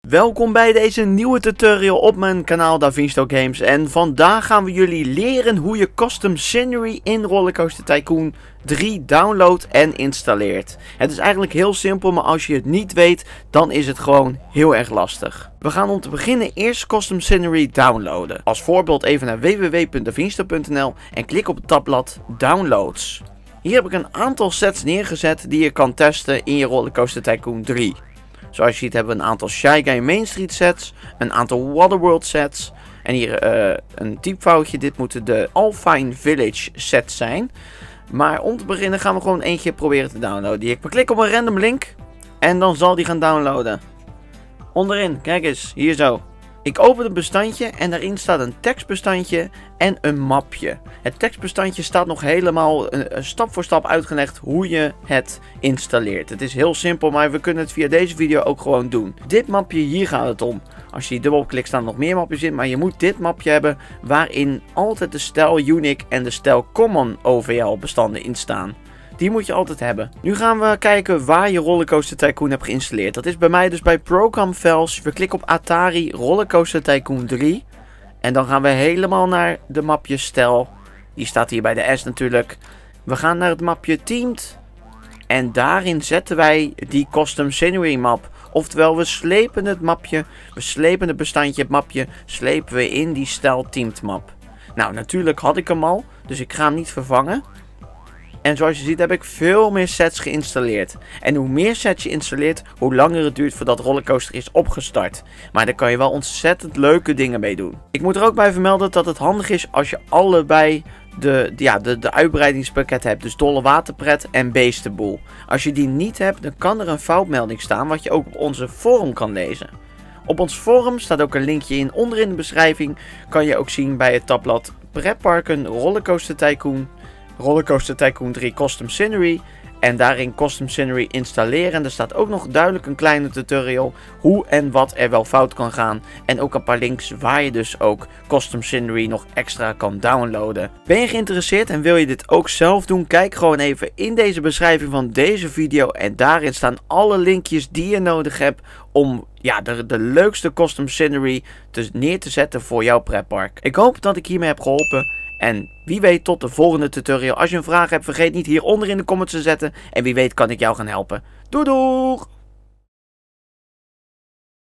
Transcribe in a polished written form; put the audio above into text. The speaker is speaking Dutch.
Welkom bij deze nieuwe tutorial op mijn kanaal Davinsto Games. En vandaag gaan we jullie leren hoe je Custom Scenery in Rollercoaster Tycoon 3 downloadt en installeert. Het is eigenlijk heel simpel, maar als je het niet weet, dan is het gewoon heel erg lastig. We gaan om te beginnen eerst Custom Scenery downloaden. Als voorbeeld even naar www.davinsto.nl en klik op het tabblad Downloads. Hier heb ik een aantal sets neergezet die je kan testen in je Rollercoaster Tycoon 3. Zoals je ziet hebben we een aantal Shy Guy Main Street sets, een aantal Waterworld sets en hier een typfoutje. Dit moeten de Alpine Village sets zijn. Maar om te beginnen gaan we gewoon eentje proberen te downloaden. Ik klik op een random link en dan zal die gaan downloaden. Onderin, kijk eens, hier zo. Ik open het bestandje en daarin staat een tekstbestandje en een mapje. Het tekstbestandje staat nog helemaal stap voor stap uitgelegd hoe je het installeert. Het is heel simpel, maar we kunnen het via deze video ook gewoon doen. Dit mapje, hier gaat het om. Als je dubbel klikt staan er nog meer mapjes in, maar je moet dit mapje hebben waarin altijd de stijl Unique en de stijl Common OVL bestanden in staan. Die moet je altijd hebben. Nu gaan we kijken waar je Rollercoaster Tycoon hebt geïnstalleerd. Dat is bij mij dus bij Program Files. We klikken op Atari Rollercoaster Tycoon 3. En dan gaan we helemaal naar de mapje stijl. Die staat hier bij de S natuurlijk. We gaan naar het mapje Teamed. En daarin zetten wij die Custom Scenery map. Oftewel we slepen het mapje. We slepen het bestandje, het mapje. Slepen we in die stijl Teamed map. Nou natuurlijk had ik hem al. Dus ik ga hem niet vervangen. En zoals je ziet heb ik veel meer sets geïnstalleerd. En hoe meer sets je installeert, hoe langer het duurt voordat Rollercoaster is opgestart. Maar daar kan je wel ontzettend leuke dingen mee doen. Ik moet er ook bij vermelden dat het handig is als je allebei de uitbreidingspakket hebt. Dus Dolle Waterpret en Beestenboel. Als je die niet hebt, dan kan er een foutmelding staan wat je ook op onze forum kan lezen. Op ons forum staat ook een linkje in. Onderin de beschrijving kan je ook zien bij het tabblad Pretparken Rollercoaster Tycoon 3 Custom Scenery. En daarin Custom Scenery installeren. Er staat ook nog duidelijk een kleine tutorial hoe en wat er wel fout kan gaan. En ook een paar links waar je dus ook Custom Scenery nog extra kan downloaden. Ben je geïnteresseerd en wil je dit ook zelf doen? Kijk gewoon even in deze beschrijving van deze video. En daarin staan alle linkjes die je nodig hebt om de leukste Custom Scenery neer te zetten voor jouw pretpark. Ik hoop dat ik hiermee heb geholpen. En wie weet tot de volgende tutorial. Als je een vraag hebt, vergeet niet hieronder in de comments te zetten. En wie weet kan ik jou gaan helpen. Doei doeg!